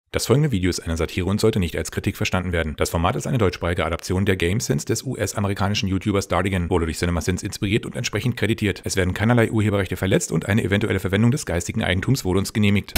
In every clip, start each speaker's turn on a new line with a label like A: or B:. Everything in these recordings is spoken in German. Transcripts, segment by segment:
A: Das folgende Video ist eine Satire und sollte nicht als Kritik verstanden werden. Das Format ist eine deutschsprachige Adaption der GameSins des US-amerikanischen YouTubers Dardigan, wurde durch CinemaSins inspiriert und entsprechend kreditiert. Es werden keinerlei Urheberrechte verletzt und eine eventuelle Verwendung des geistigen Eigentums wurde uns genehmigt.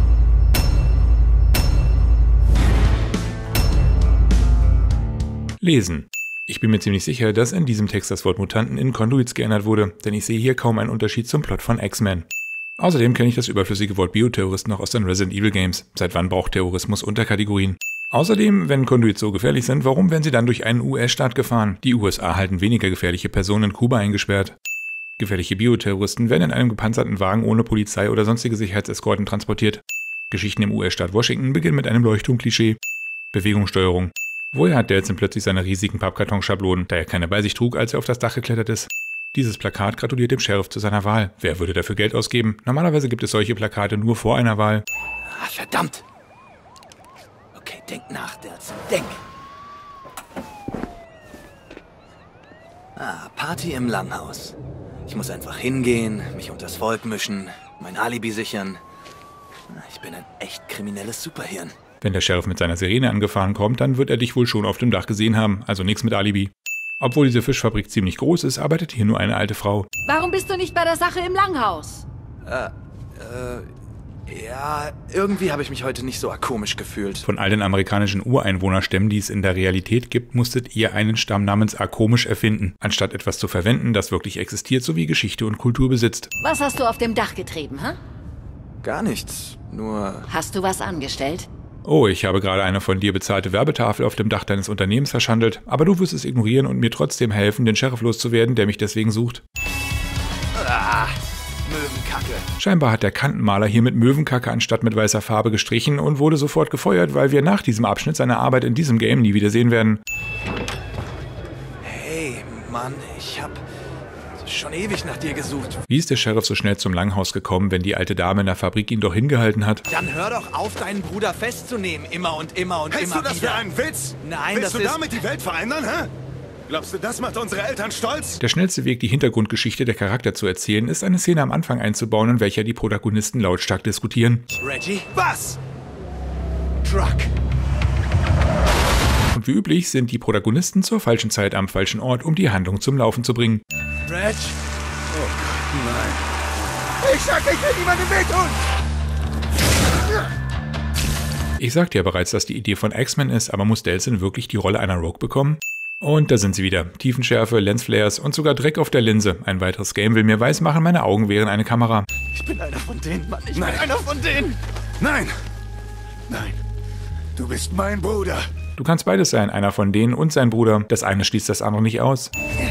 A: Lesen. Ich bin mir ziemlich sicher, dass in diesem Text das Wort Mutanten in Conduits geändert wurde, denn ich sehe hier kaum einen Unterschied zum Plot von X-Men. Außerdem kenne ich das überflüssige Wort Bioterrorist noch aus den Resident Evil Games. Seit wann braucht Terrorismus Unterkategorien? Außerdem, wenn Conduits so gefährlich sind, warum werden sie dann durch einen US-Staat gefahren? Die USA halten weniger gefährliche Personen in Kuba eingesperrt. Gefährliche Bioterroristen werden in einem gepanzerten Wagen ohne Polizei oder sonstige Sicherheitseskorten transportiert. Geschichten im US-Staat Washington beginnen mit einem Leuchtturmklischee. Bewegungssteuerung. Woher hat Delsin plötzlich seine riesigen Pappkartonschablonen, da er keine bei sich trug, als er auf das Dach geklettert ist? Dieses Plakat gratuliert dem Sheriff zu seiner Wahl. Wer würde dafür Geld ausgeben? Normalerweise gibt es solche Plakate nur vor einer Wahl.
B: Ah, verdammt! Okay, denk nach, Delsin, denk! Party im Langhaus. Ich muss einfach hingehen, mich unters Volk mischen, mein Alibi sichern. Ich bin ein echt kriminelles Superhirn.
A: Wenn der Sheriff mit seiner Sirene angefahren kommt, dann wird er dich wohl schon auf dem Dach gesehen haben, also nichts mit Alibi. Obwohl diese Fischfabrik ziemlich groß ist, arbeitet hier nur eine alte Frau.
C: Warum bist du nicht bei der Sache im Langhaus?
B: Ja, irgendwie habe ich mich heute nicht so komisch gefühlt.
A: Von all den amerikanischen Ureinwohnerstämmen, die es in der Realität gibt, musstet ihr einen Stamm namens Akomisch erfinden, anstatt etwas zu verwenden, das wirklich existiert sowie Geschichte und Kultur besitzt.
C: Was hast du auf dem Dach getrieben, hä?
B: Gar nichts, nur...
C: Hast du was angestellt?
A: Oh, ich habe gerade eine von dir bezahlte Werbetafel auf dem Dach deines Unternehmens verschandelt, aber du wirst es ignorieren und mir trotzdem helfen, den Sheriff loszuwerden, der mich deswegen sucht.
B: Möwenkacke.
A: Scheinbar hat der Kantenmaler hier mit Möwenkacke anstatt mit weißer Farbe gestrichen und wurde sofort gefeuert, weil wir nach diesem Abschnitt seine Arbeit in diesem Game nie wieder sehen werden.
B: Hey, Mann, ich hab schon ewig nach dir gesucht.
A: Wie ist der Sheriff so schnell zum Langhaus gekommen, wenn die alte Dame in der Fabrik ihn doch hingehalten hat?
B: Dann hör doch auf, deinen Bruder festzunehmen. Immer und immer und
D: Hältst
B: immer
D: du das
B: wieder.
D: für einen Witz?
B: Nein,
D: Willst
B: das
D: du
B: ist...
D: damit die Welt verändern, hä? Glaubst du, das macht unsere Eltern stolz?
A: Der schnellste Weg, die Hintergrundgeschichte der Charakter zu erzählen, ist eine Szene am Anfang einzubauen, in welcher die Protagonisten lautstark diskutieren.
B: Reggie?
D: Was?
B: Truck.
A: Und wie üblich sind die Protagonisten zur falschen Zeit am falschen Ort, um die Handlung zum Laufen zu bringen.
B: Reg?
D: Nein. Ich sag, ich will niemandem wehtun!
A: Ich sagte ja bereits, dass die Idee von X-Men ist, aber muss Delsin wirklich die Rolle einer Rogue bekommen? Und da sind sie wieder. Tiefenschärfe, Lensflares und sogar Dreck auf der Linse. Ein weiteres Game will mir weismachen, meine Augen wären eine Kamera.
B: Ich bin einer von denen, Mann. Ich bin
D: Nein.
B: einer von denen.
D: Nein! Nein. Du bist mein Bruder.
A: Du kannst beides sein, einer von denen und sein Bruder. Das eine schließt das andere nicht aus.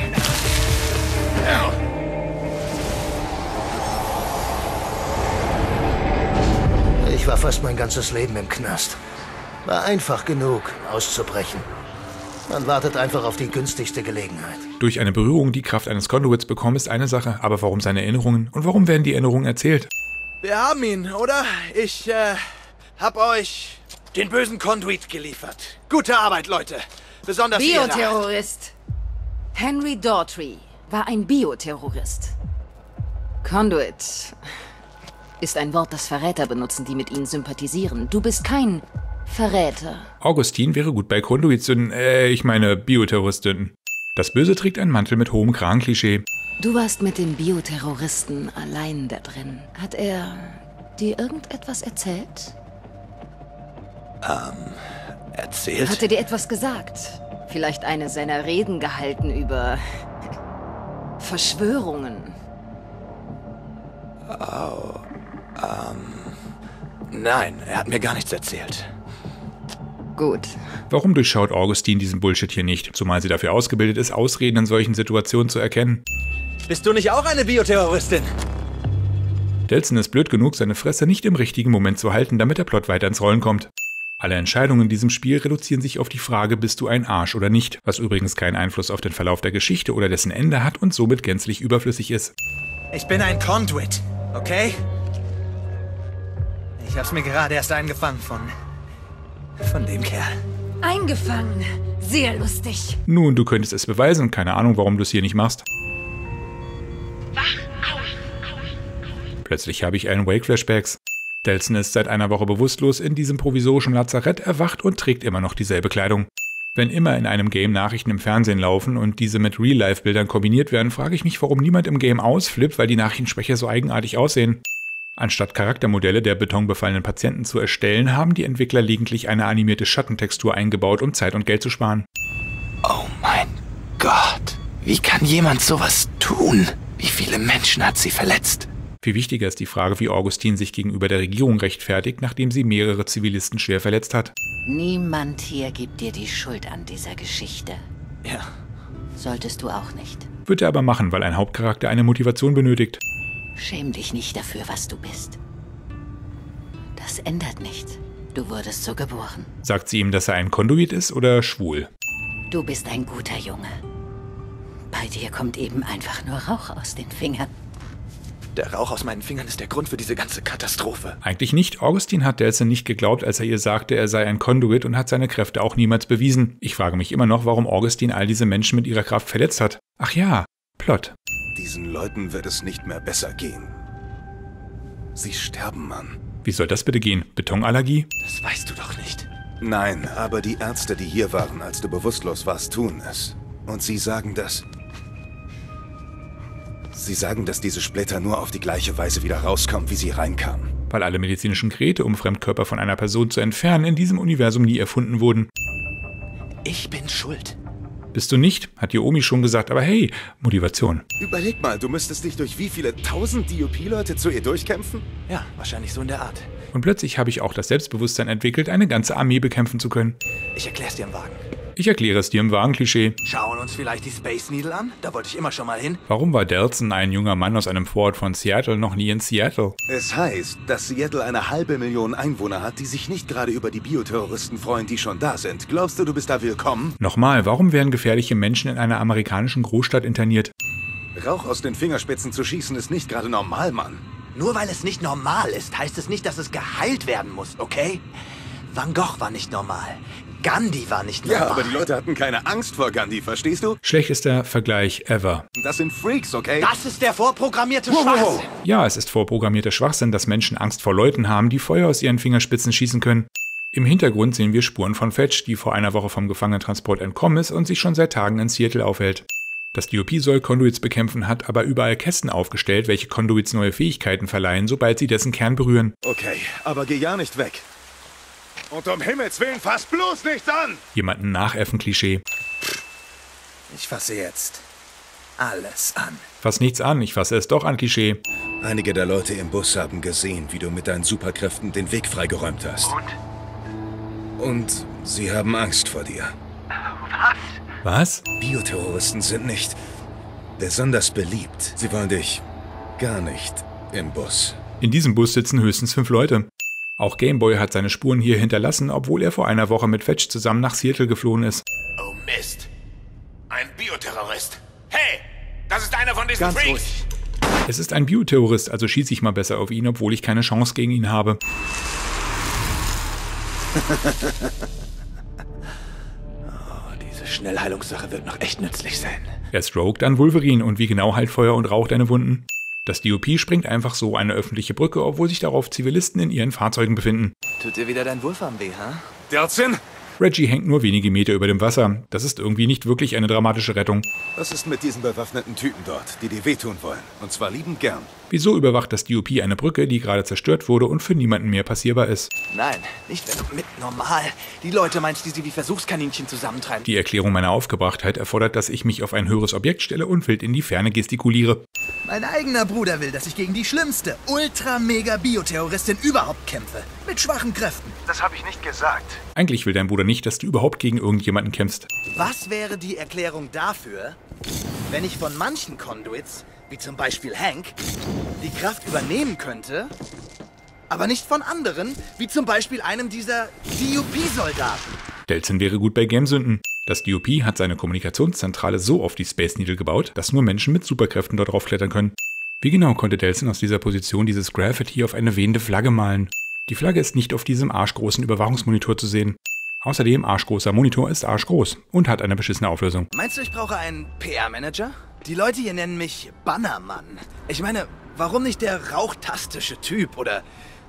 E: Ich war fast mein ganzes Leben im Knast. War einfach genug, auszubrechen. Man wartet einfach auf die günstigste Gelegenheit.
A: Durch eine Berührung die Kraft eines Conduits bekommen ist eine Sache, aber warum seine Erinnerungen und warum werden die Erinnerungen erzählt?
B: Wir haben ihn, oder? Ich, hab euch den bösen Conduit geliefert. Gute Arbeit, Leute. Besonders ihr da.
C: Bioterrorist. Henry Daughtry war ein Bioterrorist. Conduit ist ein Wort, das Verräter benutzen, die mit ihnen sympathisieren. Du bist kein Verräter.
A: Augustin wäre gut bei Conduits ich meine Bioterroristin. Das Böse trägt einen Mantel mit hohem Kragenklischee.
C: Du warst mit dem Bioterroristen allein da drin. Hat er dir irgendetwas erzählt?
B: Erzählt?
C: Hat er dir etwas gesagt? Vielleicht eine seiner Reden gehalten über Verschwörungen?
B: Nein, er hat mir gar nichts erzählt.
C: Gut.
A: Warum durchschaut Augustin diesen Bullshit hier nicht? Zumal sie dafür ausgebildet ist, Ausreden in solchen Situationen zu erkennen.
B: Bist du nicht auch eine Bioterroristin?
A: Delsin ist blöd genug, seine Fresse nicht im richtigen Moment zu halten, damit der Plot weiter ins Rollen kommt. Alle Entscheidungen in diesem Spiel reduzieren sich auf die Frage, bist du ein Arsch oder nicht, was übrigens keinen Einfluss auf den Verlauf der Geschichte oder dessen Ende hat und somit gänzlich überflüssig ist.
B: Ich bin ein Conduit, okay? Ich hab's mir gerade erst eingefangen von dem Kerl.
C: Eingefangen. Sehr lustig.
A: Nun, du könntest es beweisen, keine Ahnung, warum du es hier nicht machst. Plötzlich habe ich einen Wake-Flashbacks. Delsin ist seit einer Woche bewusstlos in diesem provisorischen Lazarett erwacht und trägt immer noch dieselbe Kleidung. Wenn immer in einem Game Nachrichten im Fernsehen laufen und diese mit Real-Life-Bildern kombiniert werden, frage ich mich, warum niemand im Game ausflippt, weil die Nachrichtensprecher so eigenartig aussehen. Anstatt Charaktermodelle der betonbefallenen Patienten zu erstellen, haben die Entwickler lediglich eine animierte Schattentextur eingebaut, um Zeit und Geld zu sparen.
B: Oh mein Gott. Wie kann jemand sowas tun? Wie viele Menschen hat sie verletzt?
A: Viel wichtiger ist die Frage, wie Augustine sich gegenüber der Regierung rechtfertigt, nachdem sie mehrere Zivilisten schwer verletzt hat.
F: Niemand hier gibt dir die Schuld an dieser Geschichte.
B: Ja.
F: Solltest du auch nicht.
A: Wird er aber machen, weil ein Hauptcharakter eine Motivation benötigt.
F: Schäm dich nicht dafür, was du bist. Das ändert nichts. Du wurdest so geboren.
A: Sagt sie ihm, dass er ein Konduit ist oder schwul?
F: Du bist ein guter Junge. Bei dir kommt eben einfach nur Rauch aus den Fingern.
B: Der Rauch aus meinen Fingern ist der Grund für diese ganze Katastrophe.
A: Eigentlich nicht. Augustine hat Delsin nicht geglaubt, als er ihr sagte, er sei ein Konduit und hat seine Kräfte auch niemals bewiesen. Ich frage mich immer noch, warum Augustine all diese Menschen mit ihrer Kraft verletzt hat. Ach ja, Plot.
D: Diesen Leuten wird es nicht mehr besser gehen. Sie sterben, Mann.
A: Wie soll das bitte gehen? Betonallergie?
B: Das weißt du doch nicht.
D: Nein, aber die Ärzte, die hier waren, als du bewusstlos warst, tun es. Und sie sagen das. Sie sagen, dass diese Splitter nur auf die gleiche Weise wieder rauskommen, wie sie reinkamen.
A: Weil alle medizinischen Geräte, um Fremdkörper von einer Person zu entfernen, in diesem Universum nie erfunden wurden.
B: Ich bin schuld.
A: Bist du nicht? Hat die Omi schon gesagt, aber hey, Motivation.
D: Überleg mal, du müsstest dich durch wie viele 1000 DUP-Leute zu ihr durchkämpfen?
B: Ja, wahrscheinlich so in der Art.
A: Und plötzlich habe ich auch das Selbstbewusstsein entwickelt, eine ganze Armee bekämpfen zu können.
B: Ich erklär's dir im Wagen.
A: Ich erkläre es dir im Wagen-Klischee.
B: Schauen uns vielleicht die Space Needle an? Da wollte ich immer schon mal hin.
A: Warum war Delsin, ein junger Mann aus einem Vorort von Seattle, noch nie in Seattle?
D: Es heißt, dass Seattle eine 500.000 Einwohner hat, die sich nicht gerade über die Bioterroristen freuen, die schon da sind. Glaubst du, du bist da willkommen?
A: Nochmal, warum werden gefährliche Menschen in einer amerikanischen Großstadt interniert?
D: Rauch aus den Fingerspitzen zu schießen ist nicht gerade normal, Mann.
B: Nur weil es nicht normal ist, heißt es nicht, dass es geheilt werden muss, okay? Van Gogh war nicht normal. Gandhi war nicht normal.
D: Ja, aber die Leute hatten keine Angst vor Gandhi, verstehst du?
A: Schlechtester Vergleich ever.
D: Das sind Freaks, okay?
B: Das ist der vorprogrammierte Schwachsinn.
A: Ja, es ist vorprogrammierter Schwachsinn, dass Menschen Angst vor Leuten haben, die Feuer aus ihren Fingerspitzen schießen können. Im Hintergrund sehen wir Spuren von Fetch, die vor einer Woche vom Gefangenentransport entkommen ist und sich schon seit Tagen in Seattle aufhält. Das DOP soll Conduits bekämpfen, hat aber überall Kästen aufgestellt, welche Conduits neue Fähigkeiten verleihen, sobald sie dessen Kern berühren.
D: Okay, aber geh ja nicht weg. Und um Himmels Willen, fass bloß nichts an!
A: Jemanden nachäffen Klischee.
B: Ich fasse jetzt alles an.
A: Fass nichts an, ich fasse es doch an Klischee.
D: Einige der Leute im Bus haben gesehen, wie du mit deinen Superkräften den Weg freigeräumt hast. Und sie haben Angst vor dir.
A: Was?
D: Bioterroristen sind nicht besonders beliebt. Sie wollen dich gar nicht im Bus.
A: In diesem Bus sitzen höchstens 5 Leute. Auch Gameboy hat seine Spuren hier hinterlassen, obwohl er vor einer Woche mit Fetch zusammen nach Seattle geflohen ist.
G: Oh Mist. Ein Bioterrorist. Hey, das ist einer von diesen
B: Ganz
G: Freaks.
B: ruhig.
A: Es ist ein Bioterrorist, also schieße ich mal besser auf ihn, obwohl ich keine Chance gegen ihn habe.
B: Diese Schnellheilungssache wird noch echt nützlich sein.
A: Erst Rogue, dann Wolverine und wie genau heilt Feuer und Rauch deine Wunden? Das DOP springt einfach so eine öffentliche Brücke, obwohl sich darauf Zivilisten in ihren Fahrzeugen befinden.
B: Tut dir wieder dein Wolfram weh, ha?
D: Delsin?
A: Reggie hängt nur wenige Meter über dem Wasser. Das ist irgendwie nicht wirklich eine dramatische Rettung.
D: Was ist mit diesen bewaffneten Typen dort, die dir wehtun wollen? Und zwar liebend gern.
A: Wieso überwacht das DOP eine Brücke, die gerade zerstört wurde und für niemanden mehr passierbar ist?
B: Nein, nicht wenn du mit normal die Leute meinst, die sie wie Versuchskaninchen zusammentreiben.
A: Die Erklärung meiner Aufgebrachtheit erfordert, dass ich mich auf ein höheres Objekt stelle und wild in die Ferne gestikuliere.
H: Mein eigener Bruder will, dass ich gegen die schlimmste, ultra-mega-Bioterroristin überhaupt kämpfe. Mit schwachen Kräften.
D: Das habe ich nicht gesagt.
A: Eigentlich will dein Bruder nicht, dass du überhaupt gegen irgendjemanden kämpfst.
H: Was wäre die Erklärung dafür, wenn ich von manchen Conduits, wie zum Beispiel Hank, die Kraft übernehmen könnte, aber nicht von anderen, wie zum Beispiel einem dieser DUP-Soldaten?
A: Delsin wäre gut bei Gamesünden. Das DOP hat seine Kommunikationszentrale so auf die Space Needle gebaut, dass nur Menschen mit Superkräften dort draufklettern können. Wie genau konnte Delsin aus dieser Position dieses Graffiti auf eine wehende Flagge malen? Die Flagge ist nicht auf diesem arschgroßen Überwachungsmonitor zu sehen. Außerdem, arschgroßer Monitor ist arschgroß und hat eine beschissene Auflösung.
H: Meinst du, ich brauche einen PR-Manager? Die Leute hier nennen mich Bannermann. Ich meine, warum nicht der rauchtastische Typ oder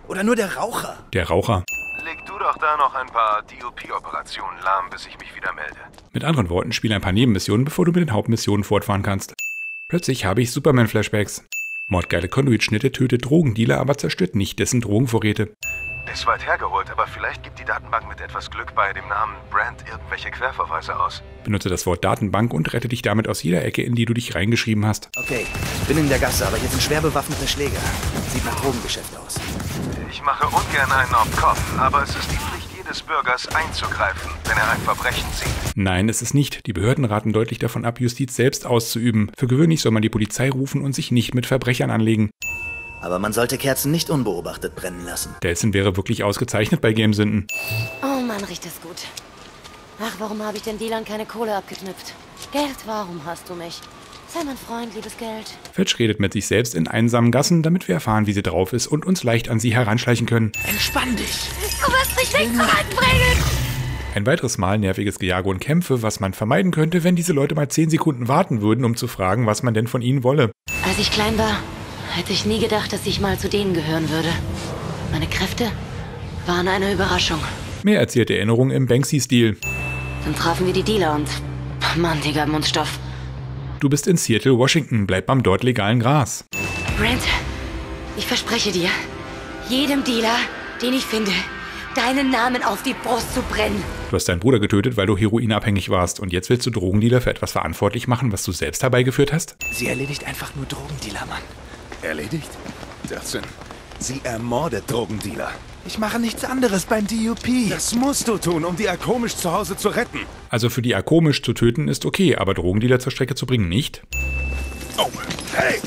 H: Oder nur der Raucher?
A: Der Raucher.
D: Leg du doch da noch ein paar DOP-Operationen lahm, bis ich mich wieder melde.
A: Mit anderen Worten, spiele ein paar Nebenmissionen, bevor du mit den Hauptmissionen fortfahren kannst. Plötzlich habe ich Superman-Flashbacks. Mordgeile Conduit-Schnitte tötet Drogendealer, aber zerstört nicht dessen Drogenvorräte.
D: Ist weit hergeholt, aber vielleicht gibt die Datenbank mit etwas Glück bei dem Namen Brand irgendwelche Querverweise aus.
A: Benutze das Wort Datenbank und rette dich damit aus jeder Ecke, in die du dich reingeschrieben hast.
H: Okay, ich bin in der Gasse, aber hier sind schwer bewaffnete Schläger. Sieht nach Drogengeschäft aus.
D: Ich mache ungern einen auf Kopf, aber es ist die Pflicht jedes Bürgers einzugreifen, wenn er ein Verbrechen sieht.
A: Nein, es ist nicht. Die Behörden raten deutlich davon ab, Justiz selbst auszuüben. Für gewöhnlich soll man die Polizei rufen und sich nicht mit Verbrechern anlegen.
H: Aber man sollte Kerzen nicht unbeobachtet brennen lassen.
A: Delsin wäre wirklich ausgezeichnet bei Gamesünden.
F: Oh Mann, riecht das gut. Ach, warum habe ich den Dealern keine Kohle abgeknüpft? Geld, warum hast du mich? Sei mein Freund, liebes Geld.
A: Fetch redet mit sich selbst in einsamen Gassen, damit wir erfahren, wie sie drauf ist und uns leicht an sie heranschleichen können.
H: Entspann dich!
F: Du wirst mich nicht zum Halten bringen!
A: Ein weiteres Mal nerviges Gejage und Kämpfe, was man vermeiden könnte, wenn diese Leute mal 10 Sekunden warten würden, um zu fragen, was man denn von ihnen wolle.
F: Als ich klein war, hätte ich nie gedacht, dass ich mal zu denen gehören würde. Meine Kräfte waren eine Überraschung.
A: Mehr erzählte Erinnerungen im Banksy-Stil.
F: Dann trafen wir die Dealer und... Mann, die gaben uns Stoff.
A: Du bist in Seattle, Washington. Bleib beim dort legalen Gras.
F: Brent, ich verspreche dir, jedem Dealer, den ich finde, deinen Namen auf die Brust zu brennen.
A: Du hast deinen Bruder getötet, weil du heroinabhängig warst. Und jetzt willst du Drogendealer für etwas verantwortlich machen, was du selbst herbeigeführt hast?
H: Sie erledigt einfach nur Drogendealer, Mann.
D: Erledigt? Delsin, sie ermordet Drogendealer.
H: Ich mache nichts anderes beim DUP.
D: Das musst du tun, um die Akomisch zu Hause zu retten.
A: Also für die Akomisch zu töten ist okay, aber Drogendealer zur Strecke zu bringen nicht?
D: Oh, hey!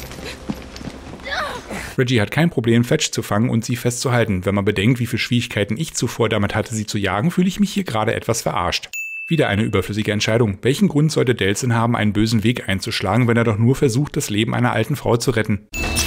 A: Reggie hat kein Problem, Fetch zu fangen und sie festzuhalten. Wenn man bedenkt, wie viele Schwierigkeiten ich zuvor damit hatte, sie zu jagen, fühle ich mich hier gerade etwas verarscht. Wieder eine überflüssige Entscheidung. Welchen Grund sollte Delsin haben, einen bösen Weg einzuschlagen, wenn er doch nur versucht, das Leben einer alten Frau zu retten?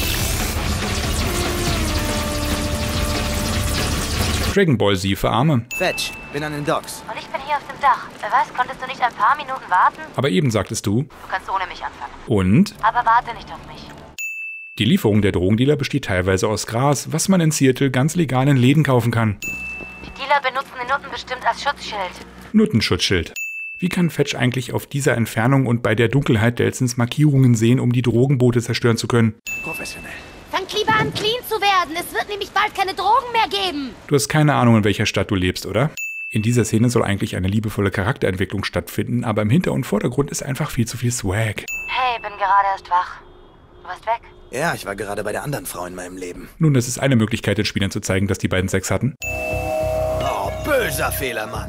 A: Dragon Ball Z für Arme.
H: Fetch, bin an den Docks.
F: Und ich bin hier auf dem Dach. Wer weiß, konntest du nicht ein paar Minuten warten?
A: Aber eben sagtest du.
F: Du kannst ohne mich anfangen.
A: Und?
F: Aber warte nicht auf mich.
A: Die Lieferung der Drogendealer besteht teilweise aus Gras, was man in Seattle ganz legal in Läden kaufen kann.
F: Die Dealer benutzen die Nutten bestimmt als Schutzschild.
A: Nuttenschutzschild. Wie kann Fetch eigentlich auf dieser Entfernung und bei der Dunkelheit Delsins Markierungen sehen, um die Drogenboote zerstören zu können?
H: Professionell.
F: Fangt lieber an, clean zu werden. Es wird nämlich bald keine Drogen mehr geben.
A: Du hast keine Ahnung, in welcher Stadt du lebst, oder? In dieser Szene soll eigentlich eine liebevolle Charakterentwicklung stattfinden, aber im Hinter- und Vordergrund ist einfach viel zu viel Swag.
F: Hey, bin gerade erst wach. Du warst weg?
H: Ja, ich war gerade bei der anderen Frau in meinem Leben.
A: Nun, das ist eine Möglichkeit, den Spielern zu zeigen, dass die beiden Sex hatten.
H: Oh, böser Fehler, Mann.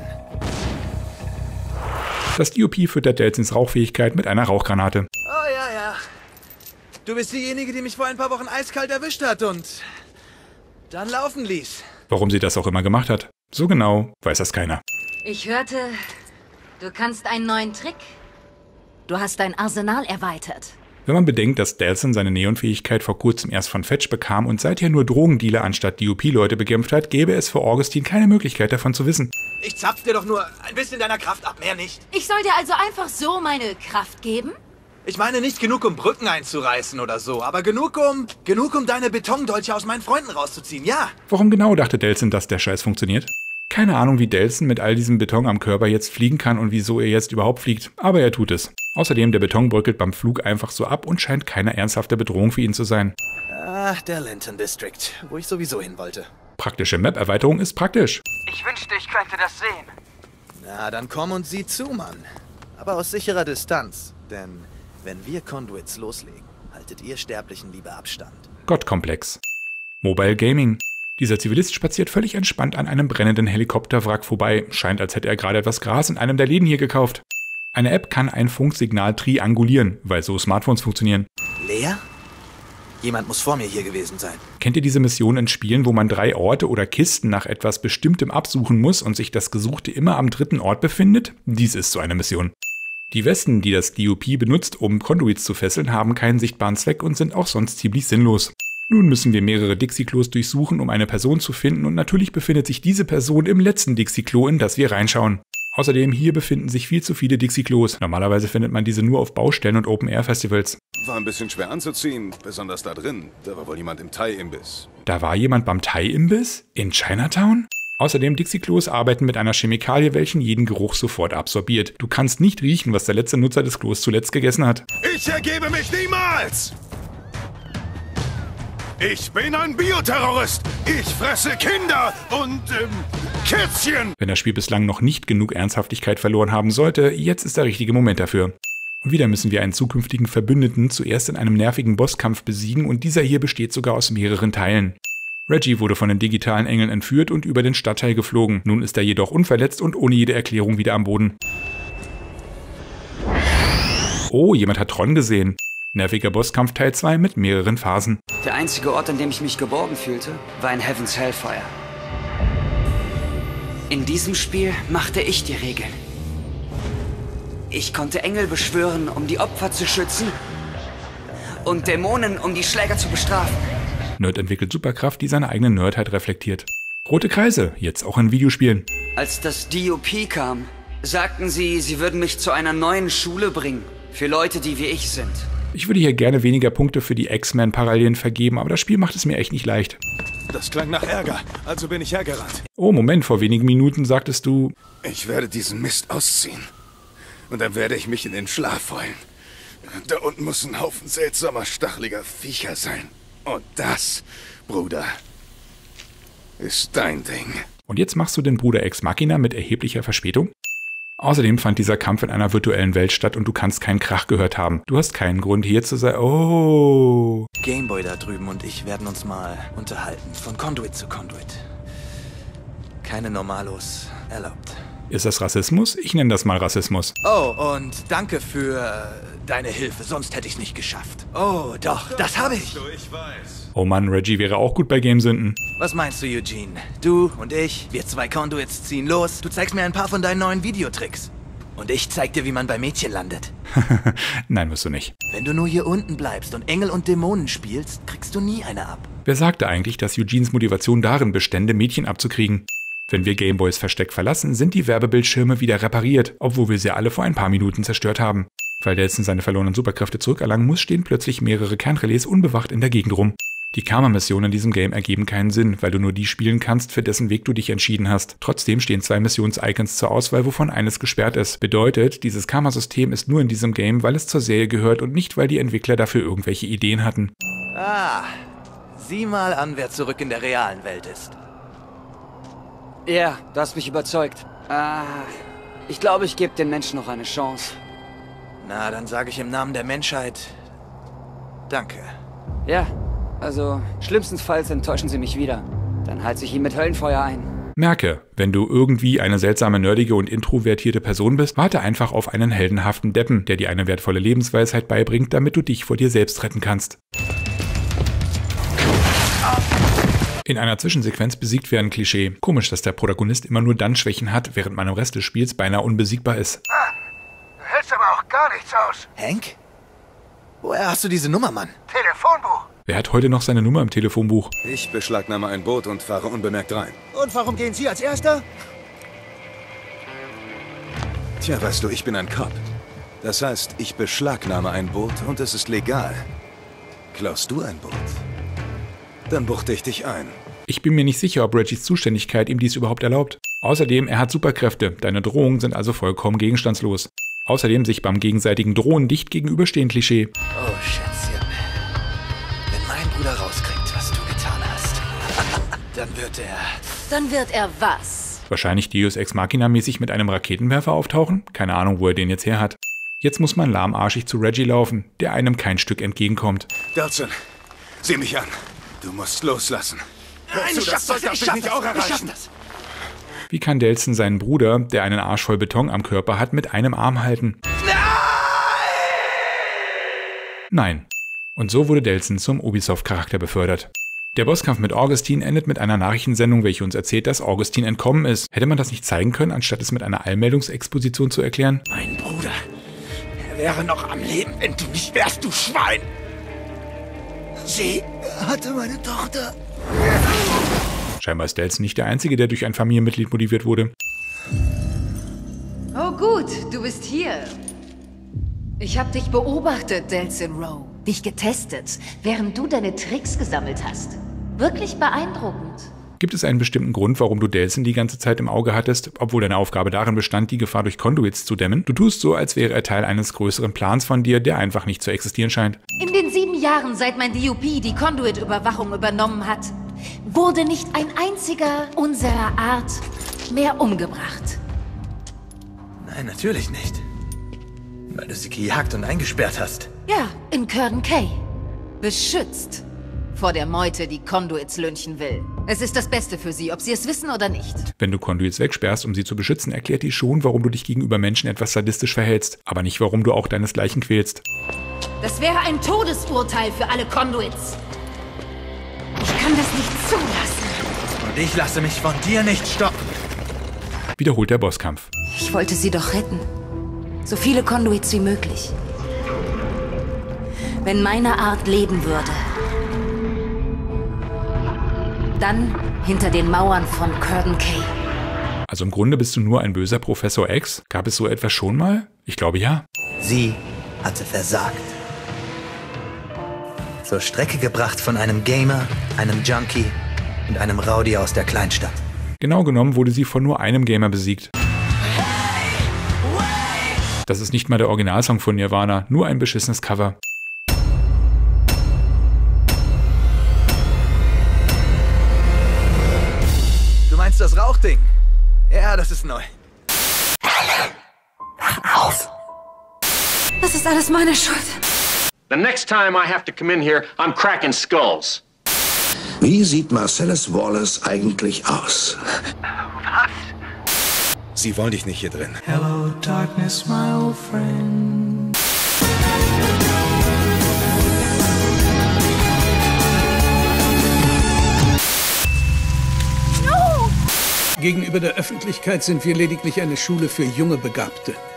A: Das DOP füttert Delsins Rauchfähigkeit mit einer Rauchgranate.
H: Oh, ja. Du bist diejenige, die mich vor ein paar Wochen eiskalt erwischt hat und dann laufen ließ.
A: Warum sie das auch immer gemacht hat. So genau weiß das keiner.
C: Ich hörte, du kannst einen neuen Trick. Du hast dein Arsenal erweitert.
A: Wenn man bedenkt, dass Delsin seine Neonfähigkeit vor kurzem erst von Fetch bekam und seither nur Drogendealer anstatt DOP-Leute bekämpft hat, gäbe es für Augustin keine Möglichkeit davon zu wissen.
H: Ich zapf dir doch nur ein bisschen deiner Kraft ab, mehr nicht.
C: Ich soll dir also einfach so meine Kraft geben?
H: Ich meine nicht genug, um Brücken einzureißen oder so, aber genug, um deine Betondolche aus meinen Freunden rauszuziehen, ja.
A: Warum genau dachte Delsin, dass der Scheiß funktioniert? Keine Ahnung, wie Delsin mit all diesem Beton am Körper jetzt fliegen kann und wieso er jetzt überhaupt fliegt, aber er tut es. Außerdem, der Beton bröckelt beim Flug einfach so ab und scheint keine ernsthafte Bedrohung für ihn zu sein.
H: Ach, der Linton District, wo ich sowieso hin wollte.
A: Praktische Map-Erweiterung ist praktisch.
I: Ich wünschte, ich könnte das sehen.
H: Na, dann komm und sieh zu, Mann. Aber aus sicherer Distanz, denn wenn wir Conduits loslegen, haltet ihr Sterblichen lieber Abstand.
A: Gottkomplex. Mobile Gaming. Dieser Zivilist spaziert völlig entspannt an einem brennenden Helikopterwrack vorbei. Scheint, als hätte er gerade etwas Gras in einem der Läden hier gekauft. Eine App kann ein Funksignal triangulieren, weil so Smartphones funktionieren.
H: Lea? Jemand muss vor mir hier gewesen sein.
A: Kennt ihr diese Mission in Spielen, wo man 3 Orte oder Kisten nach etwas Bestimmtem absuchen muss und sich das Gesuchte immer am 3. Ort befindet? Dies ist so eine Mission. Die Westen, die das DOP benutzt, um Conduits zu fesseln, haben keinen sichtbaren Zweck und sind auch sonst ziemlich sinnlos. Nun müssen wir mehrere Dixie-Klos durchsuchen, um eine Person zu finden, und natürlich befindet sich diese Person im letzten Dixie-Klo, in das wir reinschauen. Außerdem hier befinden sich viel zu viele Dixie-Klos. Normalerweise findet man diese nur auf Baustellen und Open-Air-Festivals.
D: War ein bisschen schwer anzuziehen, besonders da drin. Da war wohl jemand im Thai-Imbiss.
A: Da war jemand beim Thai-Imbiss? In Chinatown? Außerdem, Dixie-Klos arbeiten mit einer Chemikalie, welchen jeden Geruch sofort absorbiert. Du kannst nicht riechen, was der letzte Nutzer des Klos zuletzt gegessen hat.
D: Ich ergebe mich niemals! Ich bin ein Bioterrorist! Ich fresse Kinder und, Kätzchen!
A: Wenn das Spiel bislang noch nicht genug Ernsthaftigkeit verloren haben sollte, jetzt ist der richtige Moment dafür. Und wieder müssen wir einen zukünftigen Verbündeten zuerst in einem nervigen Bosskampf besiegen und dieser hier besteht sogar aus mehreren Teilen. Reggie wurde von den digitalen Engeln entführt und über den Stadtteil geflogen. Nun ist er jedoch unverletzt und ohne jede Erklärung wieder am Boden. Oh, jemand hat Tron gesehen. Nerviger Bosskampf Teil 2 mit mehreren Phasen.
J: Der einzige Ort, an dem ich mich geborgen fühlte, war in Heaven's Hellfire. In diesem Spiel machte ich die Regeln. Ich konnte Engel beschwören, um die Opfer zu schützen und Dämonen, um die Schläger zu bestrafen.
A: Nerd entwickelt Superkraft, die seine eigene Nerdheit reflektiert. Rote Kreise, jetzt auch in Videospielen.
J: Als das DOP kam, sagten sie, sie würden mich zu einer neuen Schule bringen, für Leute, die wie ich sind.
A: Ich würde hier gerne weniger Punkte für die X-Men-Parallelen vergeben, aber das Spiel macht es mir echt nicht leicht.
D: Das klang nach Ärger, also bin ich hergerannt.
A: Oh, Moment, vor wenigen Minuten sagtest du...
D: Ich werde diesen Mist ausziehen. Und dann werde ich mich in den Schlaf heulen. Da unten muss ein Haufen seltsamer, stacheliger Viecher sein. Und das, Bruder, ist dein Ding.
A: Und jetzt machst du den Bruder Ex Machina mit erheblicher Verspätung? Außerdem fand dieser Kampf in einer virtuellen Welt statt und du kannst keinen Krach gehört haben. Du hast keinen Grund hier zu sein. Oh.
B: Gameboy da drüben und ich werden uns mal unterhalten. Von Conduit zu Conduit. Keine Normalos erlaubt.
A: Ist das Rassismus? Ich nenne das mal Rassismus.
B: Oh, und danke für deine Hilfe, sonst hätte ich es nicht geschafft. Oh, doch, das habe ich.
D: Ich weiß.
A: Oh Mann, Reggie wäre auch gut bei Gamesünden.
B: Was meinst du, Eugene? Du und ich, wir zwei Conduits ziehen los. Du zeigst mir ein paar von deinen neuen Videotricks. Und ich zeig dir, wie man bei Mädchen landet.
A: Nein, wirst du nicht.
B: Wenn du nur hier unten bleibst und Engel und Dämonen spielst, kriegst du nie eine ab.
A: Wer sagte eigentlich, dass Eugenes Motivation darin bestände, Mädchen abzukriegen? Wenn wir Gameboys Versteck verlassen, sind die Werbebildschirme wieder repariert, obwohl wir sie alle vor ein paar Minuten zerstört haben. Weil Delsin seine verlorenen Superkräfte zurückerlangen muss, stehen plötzlich mehrere Kernrelais unbewacht in der Gegend rum. Die Karma-Missionen in diesem Game ergeben keinen Sinn, weil du nur die spielen kannst, für dessen Weg du dich entschieden hast. Trotzdem stehen 2 Missions-Icons zur Auswahl, wovon eines gesperrt ist. Bedeutet, dieses Karma-System ist nur in diesem Game, weil es zur Serie gehört und nicht, weil die Entwickler dafür irgendwelche Ideen hatten.
B: Ah, sieh mal an, wer zurück in der realen Welt ist.
J: Ja, du hast mich überzeugt. Ich glaube, ich gebe den Menschen noch eine Chance.
B: Na, dann sage ich im Namen der Menschheit danke.
J: Ja, also schlimmstenfalls enttäuschen sie mich wieder. Dann heize ich ihn mit Höllenfeuer ein.
A: Merke, wenn du irgendwie eine seltsame, nerdige und introvertierte Person bist, warte einfach auf einen heldenhaften Deppen, der dir eine wertvolle Lebensweisheit beibringt, damit du dich vor dir selbst retten kannst. In einer Zwischensequenz besiegt werden Klischee. Komisch, dass der Protagonist immer nur dann Schwächen hat, während man im Rest des Spiels beinahe unbesiegbar ist.
I: Du hältst aber auch gar nichts aus.
B: Hank? Woher hast du diese Nummer, Mann?
I: Telefonbuch.
A: Wer hat heute noch seine Nummer im Telefonbuch?
D: Ich beschlagnahme ein Boot und fahre unbemerkt rein.
E: Und warum gehen Sie als Erster?
D: Tja, weißt du, ich bin ein Cop. Das heißt, ich beschlagnahme ein Boot und es ist legal. Klaust du ein Boot? Dann buchte ich dich ein.
A: Ich bin mir nicht sicher, ob Reggies Zuständigkeit ihm dies überhaupt erlaubt. Außerdem, er hat Superkräfte. Deine Drohungen sind also vollkommen gegenstandslos. Außerdem sich beim gegenseitigen Drohen dicht gegenüberstehen Klischee.
B: Oh, Schätzchen. Wenn mein Bruder rauskriegt, was du getan hast,
C: Dann wird er was?
A: Wahrscheinlich Deus Ex Machina mäßig mit einem Raketenwerfer auftauchen? Keine Ahnung, wo er den jetzt her hat. Jetzt muss man lahmarschig zu Reggie laufen, der einem kein Stück entgegenkommt.
D: Delsin, sieh mich an. Du musst loslassen.
B: Nein, ich schaff das, ich schaff das.
A: Wie kann Delsin seinen Bruder, der einen Arsch voll Beton am Körper hat, mit einem Arm halten? Nein. Und so wurde Delsin zum Ubisoft-Charakter befördert. Der Bosskampf mit Augustine endet mit einer Nachrichtensendung, welche uns erzählt, dass Augustine entkommen ist. Hätte man das nicht zeigen können, anstatt es mit einer Allmeldungsexposition zu erklären?
B: Mein Bruder, er wäre noch am Leben, wenn du nicht wärst, du Schwein. Sie hatte meine Tochter.
A: Scheinbar ist Delsin nicht der Einzige, der durch ein Familienmitglied motiviert wurde.
C: Oh gut, du bist hier. Ich habe dich beobachtet, Delsin Rowe. Dich getestet, während du deine Tricks gesammelt hast. Wirklich beeindruckend.
A: Gibt es einen bestimmten Grund, warum du Delsin die ganze Zeit im Auge hattest, obwohl deine Aufgabe darin bestand, die Gefahr durch Conduits zu dämmen? Du tust so, als wäre er Teil eines größeren Plans von dir, der einfach nicht zu existieren scheint.
C: In den 7 Jahren, seit mein DUP die Conduit-Überwachung übernommen hat, wurde nicht ein einziger unserer Art mehr umgebracht.
B: Nein, natürlich nicht. Weil du sie gejagt und eingesperrt hast.
C: Ja, in Curdon Cay. Beschützt. Vor der Meute, die Conduits lynchen will. Es ist das Beste für sie, ob sie es wissen oder nicht.
A: Wenn du Conduits wegsperrst, um sie zu beschützen, erklärt die schon, warum du dich gegenüber Menschen etwas sadistisch verhältst, aber nicht, warum du auch deinesgleichen quälst.
C: Das wäre ein Todesurteil für alle Conduits. Ich kann das nicht zulassen.
B: Und ich lasse mich von dir nicht stoppen.
A: Wiederholt der Bosskampf.
C: Ich wollte sie doch retten. So viele Conduits wie möglich. Wenn meine Art leben würde, dann hinter den Mauern von Curdon Cay.
A: Also im Grunde bist du nur ein böser Professor X? Gab es so etwas schon mal? Ich glaube ja.
B: Sie hatte versagt. Zur Strecke gebracht von einem Gamer, einem Junkie und einem Rowdy aus der Kleinstadt.
A: Genau genommen wurde sie von nur einem Gamer besiegt. Das ist nicht mal der Originalsong von Nirvana, nur ein beschissenes Cover.
B: Du meinst das Rauchding? Ja, das ist neu.
I: Wach auf!
C: Das ist alles meine Schuld.
K: The next time I have to come in here, I'm cracking skulls.
I: Wie sieht Marcellus Wallace eigentlich aus?
D: Was? Sie wollen dich nicht hier drin.
L: Hello, darkness, my old friend.
M: Gegenüber der Öffentlichkeit sind wir lediglich eine Schule für junge Begabte.